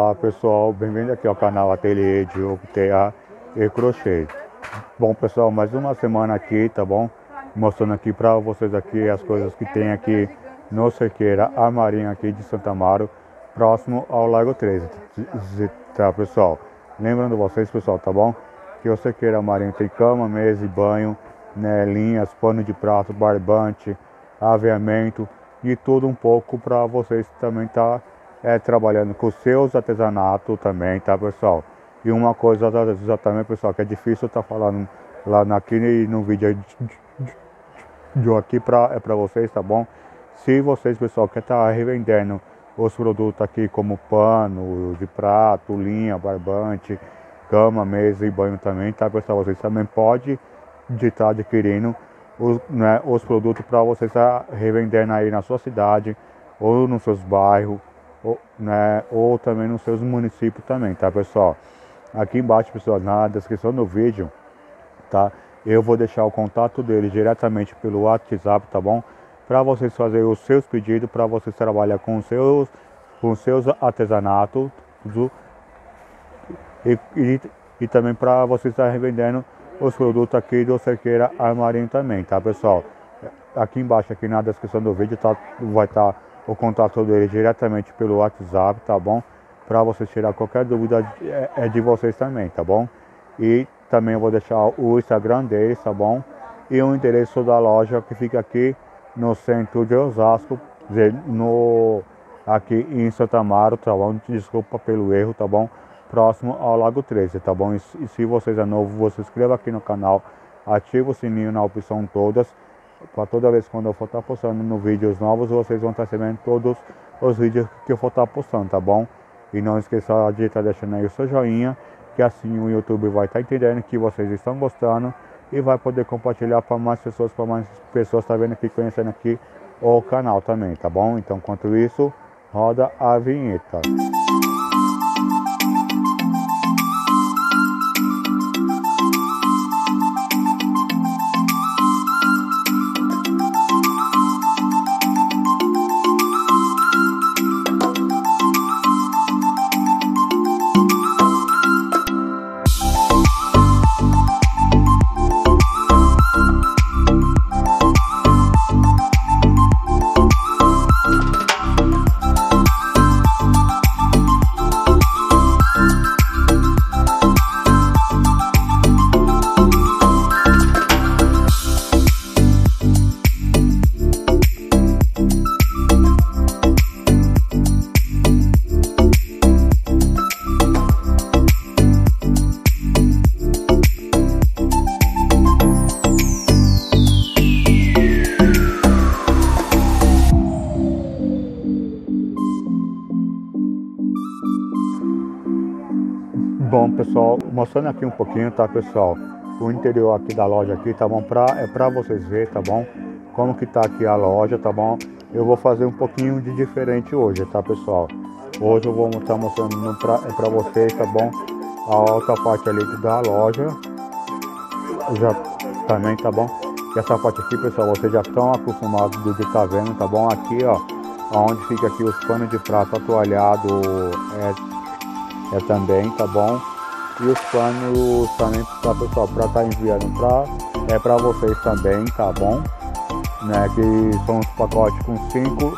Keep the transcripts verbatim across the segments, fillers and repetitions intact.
Olá pessoal, bem-vindo aqui ao canal Ateliê Diogo Terra e Crochê. Bom pessoal, mais uma semana aqui, tá bom? Mostrando aqui para vocês aqui as coisas que tem aqui no Cerqueira Armarinho aqui de Santo Amaro, próximo ao Lago treze, tá pessoal? Lembrando vocês pessoal, tá bom? Que o Cerqueira Armarinho tem cama, mesa e banho, né, linhas, pano de prato, barbante, aviamento e tudo um pouco para vocês também tá é, trabalhando com seus artesanatos também, tá pessoal? E uma coisa também pessoal, que é difícil estar tá falando lá aqui no vídeo de aqui pra, é para vocês, tá bom? Se vocês pessoal quer estar tá revendendo os produtos aqui como pano de prato, linha, barbante, cama, mesa e banho também, tá pessoal? Vocês também podem estar adquirindo os, né, os produtos para vocês estar tá revendendo aí na sua cidade ou nos seus bairros, ou, né, ou também nos seus municípios também, tá pessoal? Aqui embaixo pessoal, na descrição do vídeo, tá? Eu vou deixar o contato dele diretamente pelo WhatsApp, tá bom? Para vocês fazerem os seus pedidos, para vocês trabalhar com os seus, com os seus artesanatos e, e, e também para vocês estar revendendo os produtos aqui do Cerqueira Armarinho também, tá pessoal? Aqui embaixo, aqui na descrição do vídeo, tá, vai estar tá o contato dele diretamente pelo WhatsApp, tá bom? Para vocês tirar qualquer dúvida é, é de vocês também, tá bom? E também eu vou deixar o Instagram deles, tá bom? E o endereço da loja que fica aqui no centro de Osasco, no, aqui em Santo Amaro, tá bom? Desculpa pelo erro, tá bom? Próximo ao Lago treze, tá bom? E, e se vocês é novo, você se inscreva aqui no canal, ativa o sininho na opção todas, para toda vez quando eu for estar postando no vídeos novos, vocês vão estar recebendo todos os vídeos que eu for estar postando, tá bom? E não esqueça de estar deixando aí o seu joinha, que assim o YouTube vai estar entendendo que vocês estão gostando e vai poder compartilhar para mais pessoas, para mais pessoas estar vendo aqui, conhecendo aqui o canal também, tá bom? Então, enquanto isso, roda a vinheta. Bom pessoal, mostrando aqui um pouquinho, tá pessoal, o interior aqui da loja aqui, tá bom? Pra, é pra vocês verem, tá bom? Como que tá aqui a loja, tá bom? Eu vou fazer um pouquinho de diferente hoje, tá pessoal? Hoje eu vou estar mostrando pra, é pra vocês, tá bom? A outra parte ali da loja, já também, tá bom? E essa parte aqui, pessoal, vocês já estão acostumados de estar vendo, tá bom? Aqui, ó, onde fica aqui os panos de prato atualhado, é... É também, tá bom? E os panos também para pessoal, para estar tá enviando para é para vocês também, tá bom? Né, que são os pacotes com cinco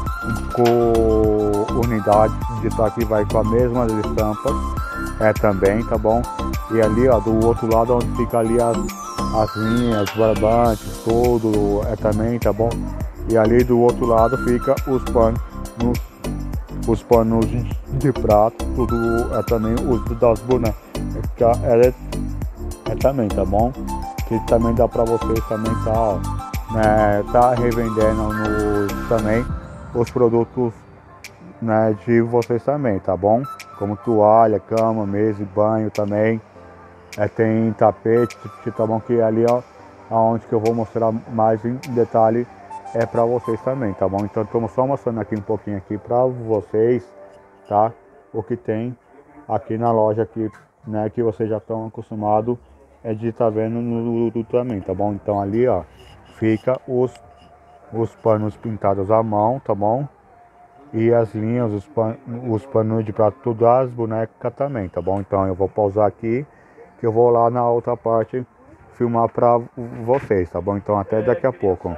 com unidades de tá aqui, vai com a mesma estampas, é também, tá bom? E ali, ó, do outro lado onde fica ali as, as linhas, barbantes, tudo, é também, tá bom? E ali do outro lado fica os panos os panos de prato, tudo é também os das bonecas, é, é também, tá bom? Que também dá para vocês também tá, ó, né, tá revendendo no, também os produtos, né, de vocês também, tá bom? Como toalha, cama, mesa e banho também, é, tem tapete, tá bom? Que ali, ó, aonde que eu vou mostrar mais em detalhe é para vocês também, tá bom? Então estamos só mostrando aqui um pouquinho aqui para vocês, tá? O que tem aqui na loja aqui, né? Que vocês já estão acostumados é de estar tá vendo no, no também, tá bom? Então ali, ó, fica os os panos pintados à mão, tá bom? E as linhas, os, pan, os panos de prato, tudo as bonecas também, tá bom? Então eu vou pausar aqui, que eu vou lá na outra parte filmar pra vocês, tá bom? Então até daqui a pouco.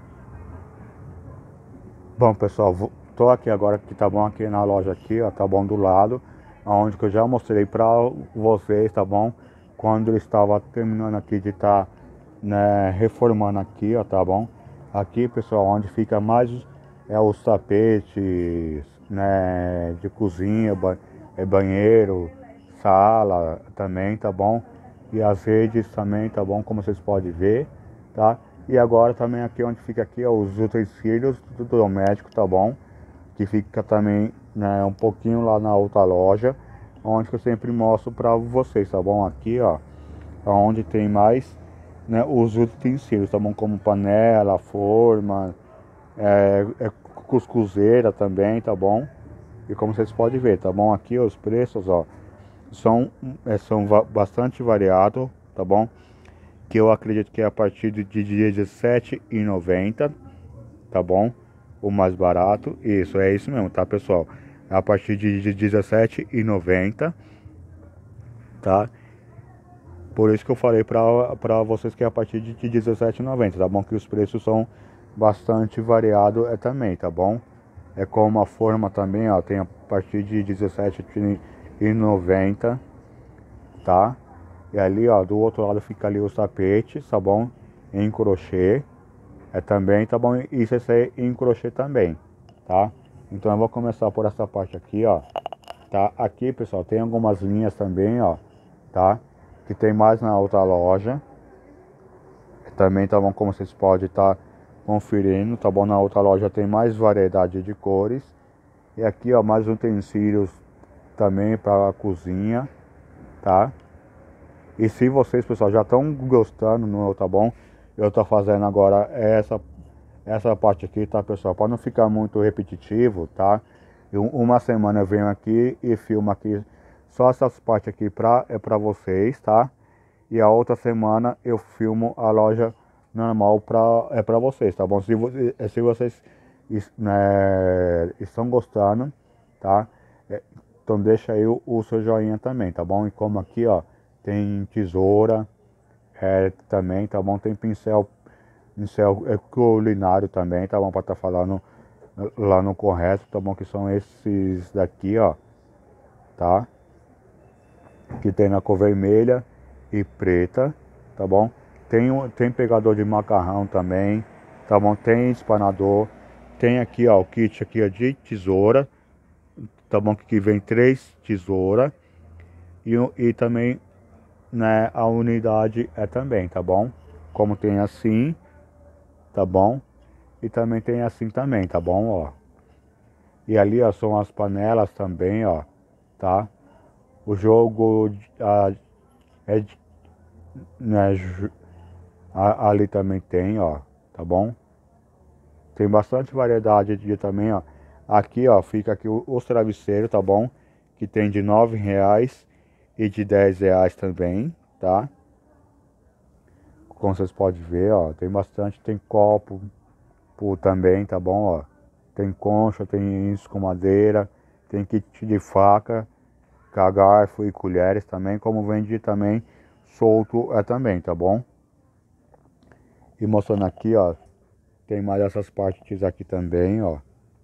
Bom, pessoal, vou, tô aqui agora que tá bom aqui na loja aqui, ó, tá bom, do lado, onde que eu já mostrei pra vocês, tá bom? Quando ele estava terminando aqui de estar, tá, né, reformando aqui, ó, tá bom? Aqui, pessoal, onde fica mais é os tapetes, né, de cozinha, ba é banheiro, sala também, tá bom? E as redes também, tá bom? Como vocês podem ver, tá? E agora também aqui onde fica aqui, ó, os utensílios do doméstico, tá bom? Que fica também, né, um pouquinho lá na outra loja, onde que eu sempre mostro pra vocês, tá bom? Aqui, ó, onde tem mais, né, os utensílios, tá bom? Como panela, forma, é, é cuscuzeira também, tá bom? E como vocês podem ver, tá bom? Aqui os preços, ó, são, é, são bastante variados, tá bom? Que eu acredito que é a partir de dezessete reais e noventa centavos, tá bom? O mais barato, isso, é isso mesmo, tá, pessoal? É a partir de dezessete reais e noventa centavos, tá? Por isso que eu falei pra, pra vocês que é a partir de dezessete reais e noventa centavos, tá bom? Que os preços são bastante variados é, também, tá bom? É como a forma também, ó, tem a partir de dezessete reais e noventa centavos, tá? E ali, ó, do outro lado fica ali os tapetes, tá bom? Em crochê, é também, tá bom? E C C em crochê também, tá? Então eu vou começar por essa parte aqui, ó, tá? Aqui, pessoal, tem algumas linhas também, ó, tá? Que tem mais na outra loja. Também, tá bom? Como vocês podem estar tá conferindo, tá bom? Na outra loja tem mais variedade de cores. E aqui, ó, mais utensílios também para a cozinha, tá? E se vocês, pessoal, já estão gostando, não, tá bom? Eu tô fazendo agora essa essa parte aqui, tá, pessoal? Para não ficar muito repetitivo, tá? Eu, uma semana eu venho aqui e filmo aqui só essas partes aqui pra, é para vocês, tá? E a outra semana eu filmo a loja normal pra, é para vocês, tá bom? Se, se vocês, né, estão gostando, tá? Então deixa aí o, o seu joinha também, tá bom? E como aqui, ó, tem tesoura, é, também, tá bom? Tem pincel, pincel é, culinário também, tá bom? Pra estar tá falando lá no correto, tá bom? Que são esses daqui, ó, tá? Que tem na cor vermelha e preta, tá bom? Tem, tem pegador de macarrão também, tá bom? Tem espanador, tem aqui, ó, o kit aqui, ó, de tesoura, tá bom? Que vem três tesouras e, e também, né, a unidade é também, tá bom? Como tem assim, tá bom? E também tem assim também, tá bom, ó? E ali, ó, são as panelas também, ó, tá? O jogo a, é, né, a, ali também tem, ó, tá bom? Tem bastante variedade de também, ó. Aqui, ó, fica aqui os travesseiros, tá bom? Que tem de nove reais e de dez reais também, tá? Como vocês podem ver, ó, tem bastante, tem copo pô, também, tá bom, ó. Tem concha, tem isso com madeira, tem kit de faca, garfo e colheres também, como vende também solto é também, tá bom? E mostrando aqui, ó, tem mais essas partes aqui também, ó.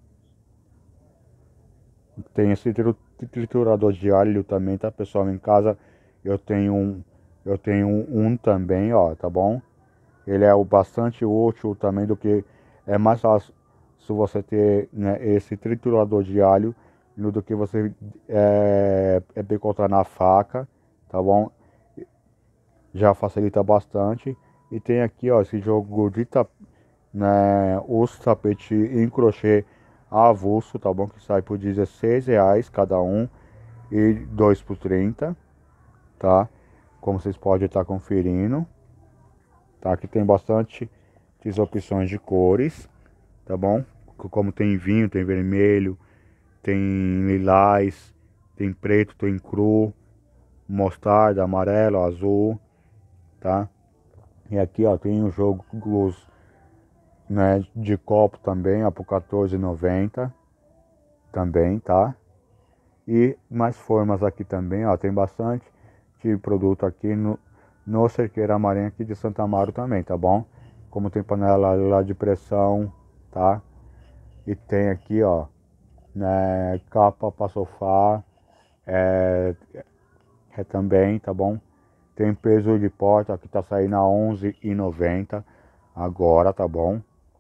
Tem esse triturador de alho também, tá, pessoal? Em casa eu tenho um, eu tenho um, um também, ó, tá bom? Ele é o bastante útil também do que é mais fácil se você ter, né, esse triturador de alho do que você é, é picotar na faca, tá bom? Já facilita bastante. E tem aqui, ó, esse jogo de tap, né, os tapetes em crochê avulso, tá bom? Que sai por dezesseis reais cada um e dois por trinta, tá? Como vocês podem estar conferindo, tá? Aqui tem bastante opções de cores, tá bom? Como tem vinho, tem vermelho, tem lilás, tem preto, tem cru, mostarda, amarelo, azul, tá? E aqui, ó, tem o jogo os, né, de copo também, ó, por quatorze reais e noventa centavos, também, tá? E mais formas aqui também, ó, tem bastante de produto aqui no, no Cerqueira Marinha aqui de Santa Amaro também, tá bom? Como tem panela lá de pressão, tá? E tem aqui, ó, né, capa para sofá, é, é também, tá bom? Tem peso de porta que tá saindo a onze reais e noventa centavos agora, tá bom?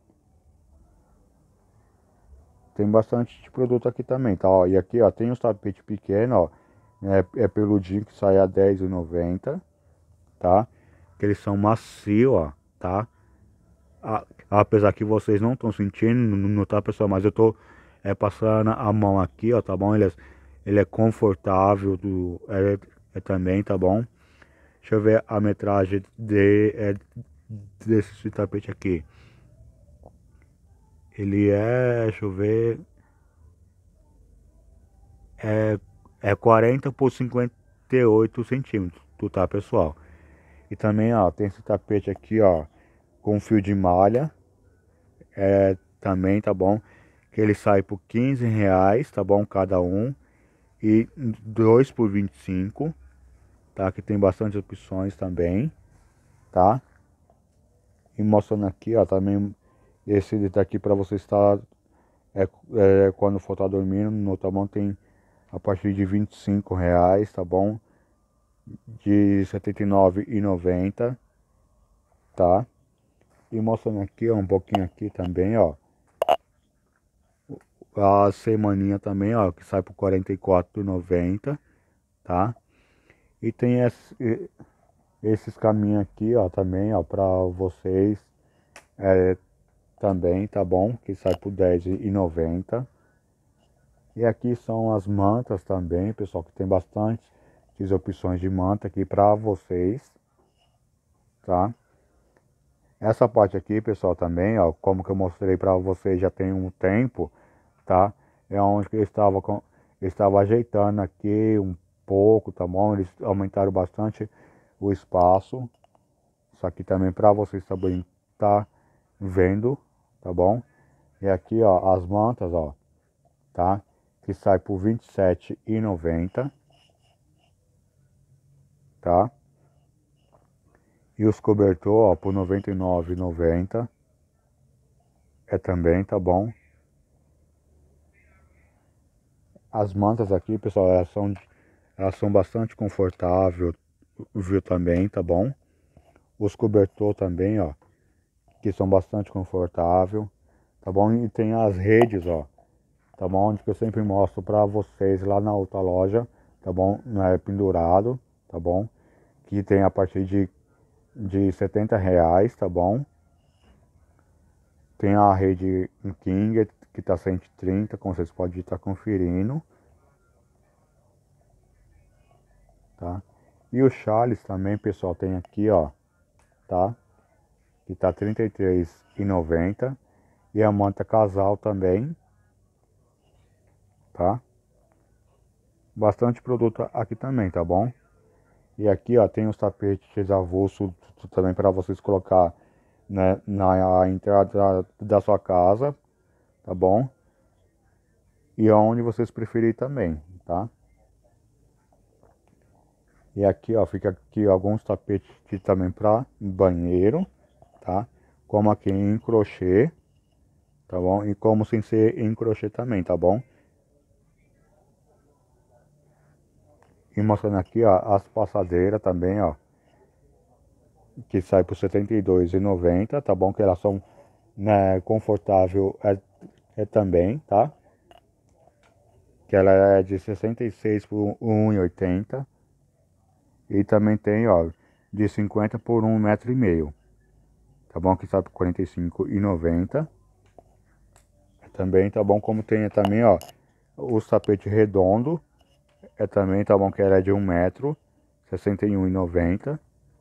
Tem bastante de produto aqui também, tá? Ó, e aqui, ó, tem os tapetes pequenos, ó, é, é peludinho que sai a dez reais e noventa centavos, tá? Que eles são macios, ó, tá? A, apesar que vocês não estão sentindo, não, não tá, pessoal? Mas eu tô é, passando a mão aqui, ó, tá bom? Ele é, ele é confortável, do, é, é também, tá bom? Deixa eu ver a metragem de, é, desse tapete aqui. Ele é, deixa eu ver, é, é quarenta por cinquenta e oito centímetros, tá, pessoal? E também, ó, tem esse tapete aqui, ó, com fio de malha, é, também, tá bom? Que ele sai por quinze reais, tá bom? Cada um. E dois por vinte e cinco, tá? Que tem bastante opções também, tá? E mostrando aqui, ó, também esse daqui para você estar é, é, quando for estar dormindo, no tá bom? Tem a partir de vinte e cinco reais, tá bom? De setenta e nove reais e noventa centavos, tá? E mostrando aqui, ó, um pouquinho aqui também, ó, a semaninha também, ó, que sai por quarenta e quatro reais e noventa centavos, tá? E tem esse, esses caminhos aqui, ó, também, ó, pra vocês, é, também, tá bom? Que sai por dez reais e noventa centavos. E aqui são as mantas também, pessoal, que tem bastante opções de manta aqui pra vocês, tá? Essa parte aqui, pessoal, também, ó, como que eu mostrei pra vocês já tem um tempo, tá? É onde que eu estava, com, eu estava ajeitando aqui um pouco, tá bom? Eles aumentaram bastante o espaço. Isso aqui também para vocês também tá vendo, tá bom? E aqui, ó, as mantas, ó, tá? Que sai por vinte e sete reais e noventa centavos, tá? E os cobertor, ó, por noventa e nove reais e noventa centavos. É também, tá bom? As mantas aqui, pessoal, elas são, elas são bastante confortáveis, viu também, tá bom? Os cobertor também, ó, que são bastante confortáveis, tá bom? E tem as redes, ó, tá bom? Onde que eu sempre mostro pra vocês lá na outra loja, tá bom? Não é pendurado, tá bom? Que tem a partir de, de setenta reais, tá bom? Tem a rede King, que tá cento e trinta, como vocês podem estar conferindo, tá? E o Charles também, pessoal, tem aqui, ó, tá? Que tá trinta e três reais e noventa centavos. E a manta casal também, tá? Bastante produto aqui também, tá bom? E aqui, ó, tem os tapetes avulsos também para vocês colocar, né, na entrada da sua casa, tá bom? E onde vocês preferirem também, tá? E aqui, ó, fica aqui alguns tapetes aqui também para banheiro, tá? Como aqui em crochê, tá bom? E como sem ser em crochê também, tá bom? E mostrando aqui, ó, as passadeiras também, ó, que sai por setenta e dois reais e noventa centavos, tá bom? Que elas são, né, confortável é, é também, tá? Que ela é de sessenta e seis por um e oitenta. E também tem, ó, de cinquenta por um metro e meio, tá bom? Que sai por quarenta e cinco reais e noventa centavos. Também tá bom, como tem também, ó, os tapetes redondo, é também, tá bom? Que ela é de um metro, sessenta e um reais e noventa centavos.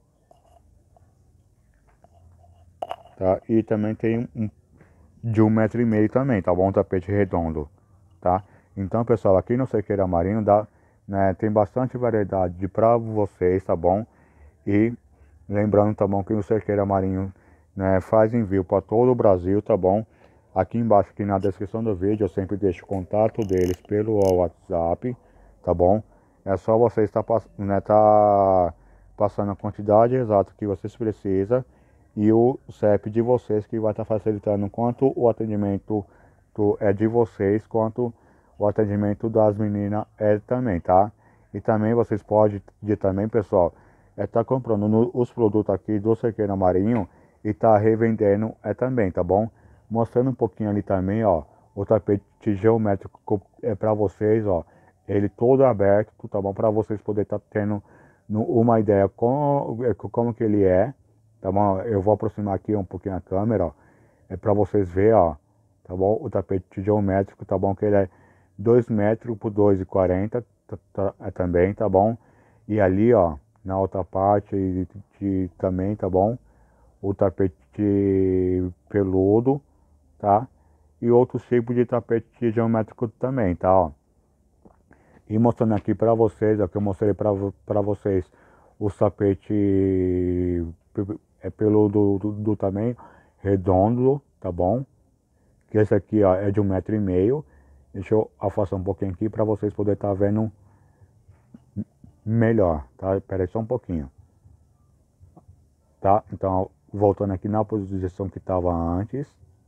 Tá? E também tem um de um metro e meio também, tá bom? Tapete redondo, tá? Então, pessoal, aqui no Cerqueira Marinho dá, né, tem bastante variedade para vocês, tá bom? E lembrando, tá bom, que o Cerqueira Marinho, né, faz envio para todo o Brasil, tá bom? Aqui embaixo, aqui na descrição do vídeo, eu sempre deixo o contato deles pelo WhatsApp, tá bom? É só você estar né, tá passando a quantidade exata que vocês precisam e o C E P de vocês, que vai estar facilitando quanto o atendimento é de vocês, quanto o atendimento das meninas é também, tá? E também vocês podem de também, pessoal, é tá comprando no, os produtos aqui do Cerqueira Marinho e tá revendendo é também, tá bom? Mostrando um pouquinho ali também, ó, o tapete geométrico é para vocês, ó, ele todo aberto, tá bom? Para vocês poderem estar tá tendo no, uma ideia com, como que ele é, tá bom? Eu vou aproximar aqui um pouquinho a câmera, ó, é para vocês verem, ó, tá bom? O tapete geométrico, tá bom? Que ele é dois metros por dois e quarenta, tá, tá, é também, tá bom? E ali, ó, na outra parte de, de, também, tá bom? O tapete peludo, tá? E outros tipos de tapete geométrico também, tá? Ó. E mostrando aqui para vocês, ó, que eu mostrei para vocês o tapete é peludo do, do também, redondo, tá bom? Que esse aqui, ó, é de um metro e meio. Deixa eu afastar um pouquinho aqui para vocês poderem estar tá vendo melhor, tá? Espera aí só um pouquinho. Tá? Então, voltando aqui na posição que estava antes,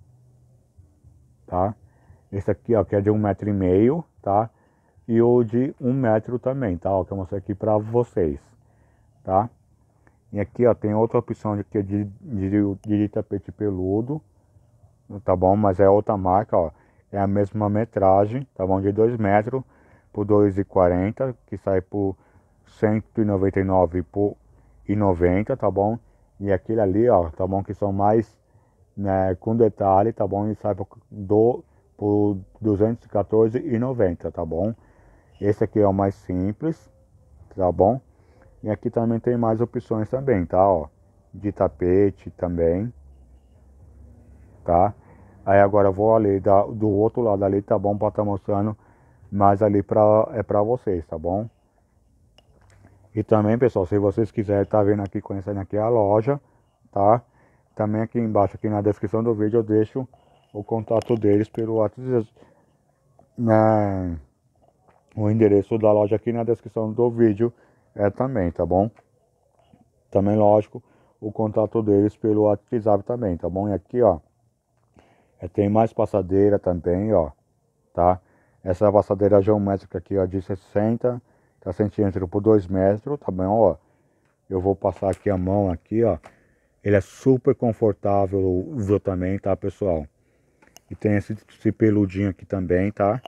tá? Esse aqui, ó, que é de um metro e meio, tá? E o de um metro também, tá? Ó, que eu mostrei aqui para vocês, tá? E aqui, ó, tem outra opção de que é de, de, de tapete peludo, tá bom? Mas é outra marca, ó. É a mesma metragem, tá bom? De dois metros por dois e quarenta, que sai por cento e noventa e nove por e noventa, tá bom? E aquele ali, ó, tá bom? Que são mais, né, com detalhe, tá bom? E sai por, do, por duzentos e quatorze e noventa, tá bom? Esse aqui é o mais simples, tá bom? E aqui também tem mais opções também, tá? Ó, de tapete também, tá? Aí agora eu vou ali da, do outro lado ali, tá bom? Pra estar tá mostrando mais ali pra, é pra vocês, tá bom? E também, pessoal, se vocês quiserem estar tá vendo aqui, conhecendo aqui a loja, tá? Também aqui embaixo, aqui na descrição do vídeo, eu deixo o contato deles pelo WhatsApp, né? O endereço da loja aqui na descrição do vídeo é também, tá bom? Também, lógico, o contato deles pelo WhatsApp também, tá bom? E aqui, ó, é, tem mais passadeira também, ó, tá? Essa passadeira geométrica aqui, ó, de sessenta centímetros por dois metros, tá bom, ó? Eu vou passar aqui a mão aqui, ó. Ele é super confortável viu, também, tá, pessoal? E tem esse, esse peludinho aqui também, tá?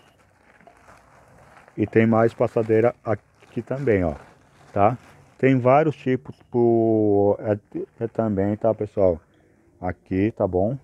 E tem mais passadeira aqui também, ó, tá? Tem vários tipos por, é, é também, tá, pessoal? Aqui, tá bom?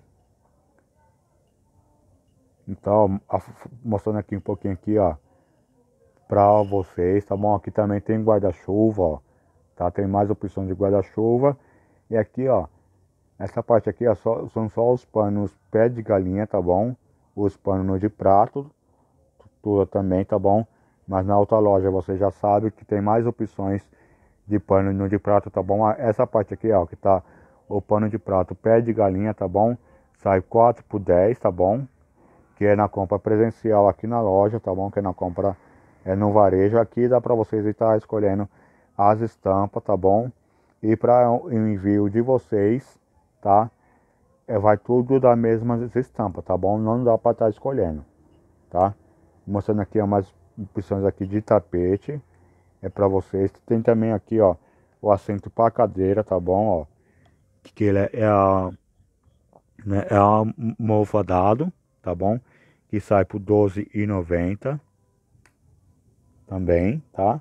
Então, a, mostrando aqui um pouquinho aqui, ó, pra vocês, tá bom? Aqui também tem guarda-chuva, ó, tá? Tem mais opções de guarda-chuva. E aqui, ó, essa parte aqui, ó, só, são só os panos pé de galinha, tá bom? Os panos de prato, tudo também, tá bom? Mas na outra loja você já sabe que tem mais opções de pano de prato, tá bom? Essa parte aqui, ó, que tá o pano de prato pé de galinha, tá bom? Sai quatro por dez, tá bom? Que é na compra presencial aqui na loja, tá bom? Que é na compra é no varejo. Aqui dá para vocês estar escolhendo as estampas, tá bom? E para o envio de vocês, tá? É, vai tudo da mesma estampa, tá bom? Não dá para estar escolhendo, tá? Mostrando aqui umas opções aqui de tapete, é para vocês. Tem também aqui, ó, o assento para cadeira, tá bom? Ó, que ele é, é a, né, é almofadado, tá bom? Que sai por doze e noventa também, tá?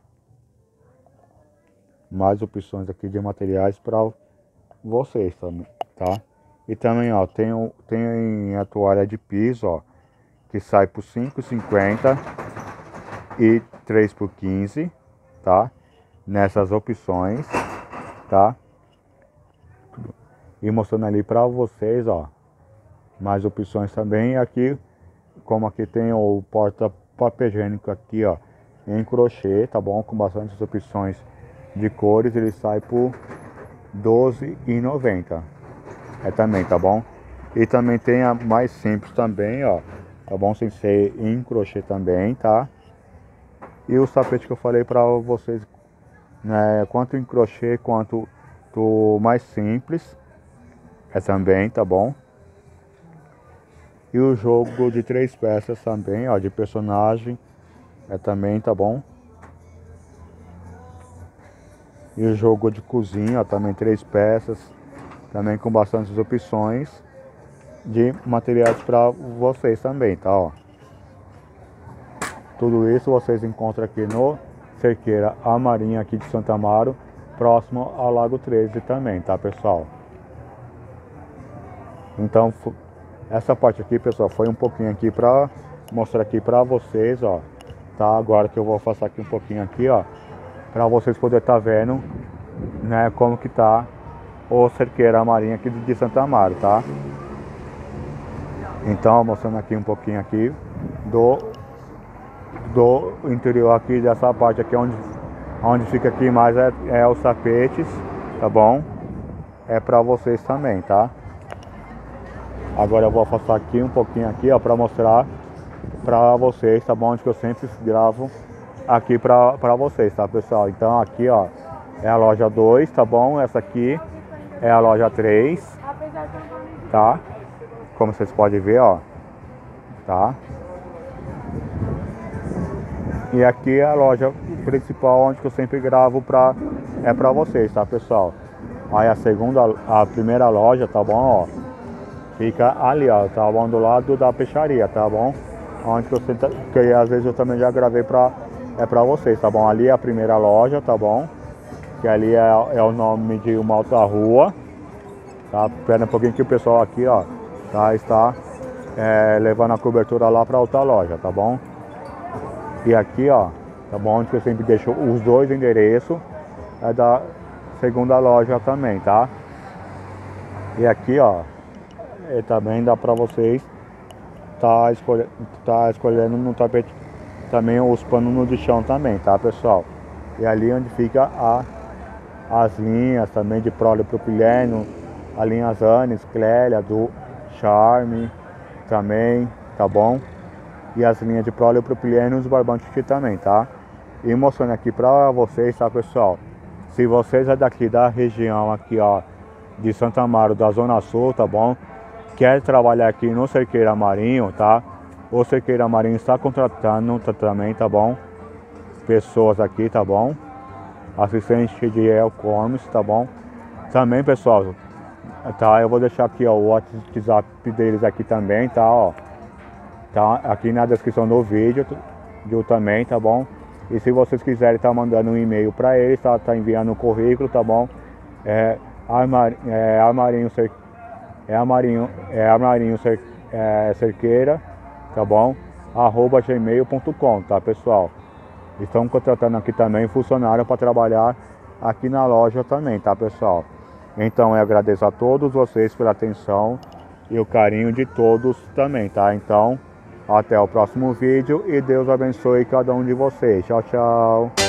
Mais opções aqui de materiais para vocês também, tá? E também, ó, tem, tem a toalha de piso, ó, que sai por cinco e cinquenta e três por quinze, tá? Nessas opções, tá? E mostrando ali para vocês, ó, mais opções também. Aqui, como aqui tem o porta papel higiênico aqui, ó, em crochê, tá bom? Com bastante opções de cores, ele sai por doze e noventa. É também, tá bom? E também tem a mais simples também, ó, tá bom? Sem ser em crochê também, tá? E os tapetes que eu falei pra vocês, né, quanto em crochê quanto do mais simples, é também, tá bom? E o jogo de três peças também, ó, de personagem, é também, tá bom? E o jogo de cozinha, ó, também três peças, também com bastantes opções de materiais para vocês também, tá, ó. Tudo isso vocês encontram aqui no Cerqueira A Marinha aqui de Santo Amaro, próximo ao Lago treze também, tá, pessoal? Então, essa parte aqui, pessoal, foi um pouquinho aqui para mostrar aqui para vocês, ó, tá? Agora que eu vou passar aqui um pouquinho aqui, ó, para vocês poderem estar tá vendo, né, como que tá o Cerqueira Marinha aqui de Santo Amaro, tá? Então, mostrando aqui um pouquinho aqui do do interior aqui dessa parte aqui, onde onde fica aqui mais é, é os tapetes, tá bom? É para vocês também, tá? Agora eu vou afastar aqui um pouquinho aqui, ó, para mostrar para vocês, tá bom? Onde que eu sempre gravo aqui para para vocês, tá, pessoal? Então aqui, ó, é a loja dois, tá bom? Essa aqui é a loja três, tá? Como vocês podem ver, ó, tá? E aqui é a loja principal onde que eu sempre gravo pra, é pra vocês, tá, pessoal? Aí a segunda, a primeira loja, tá bom, ó, fica ali, ó, tá bom, do lado da peixaria, tá bom? Onde que eu sempre, que às vezes eu também já gravei pra, é pra vocês, tá bom? Ali é a primeira loja, tá bom? Que ali é, é o nome de uma outra rua, tá? Espera um pouquinho que o pessoal aqui, ó, tá, está é, levando a cobertura lá pra outra loja, tá bom? E aqui, ó, tá bom? Onde que eu sempre deixo os dois endereços, é da segunda loja também, tá? E aqui, ó, e também dá pra vocês tá, escolhe, tá escolhendo no tapete também os panos no de chão também, tá, pessoal? E ali onde fica a, as linhas também de polipropileno, a linha Zanes, Clélia, do Charme também, tá bom? E as linhas de polipropileno e os barbantes aqui também, tá? E mostrando aqui pra vocês, tá, pessoal? Se vocês é daqui da região aqui, ó, de Santo Amaro, da Zona Sul, tá bom? Quer trabalhar aqui no Cerqueira Marinho, tá? O Cerqueira Marinho está contratando tá, também, tá bom? Pessoas aqui, tá bom? Assistente de e-commerce, tá bom? Também, pessoal, tá? Eu vou deixar aqui, ó, o WhatsApp deles aqui também, tá, ó? Tá aqui na descrição do vídeo do também, tá bom? E se vocês quiserem estar tá mandando um e-mail para eles, tá, tá enviando um currículo, tá bom? É Amar, é Amarinho Cer, é Amarinho, é Amarinho Cer, é, Cerqueira, tá bom? arroba gmail ponto com, tá, pessoal? Estão contratando aqui também funcionário para trabalhar aqui na loja também, tá, pessoal? Então eu agradeço a todos vocês pela atenção e o carinho de todos também, tá? Então, até o próximo vídeo e Deus abençoe cada um de vocês. Tchau, tchau.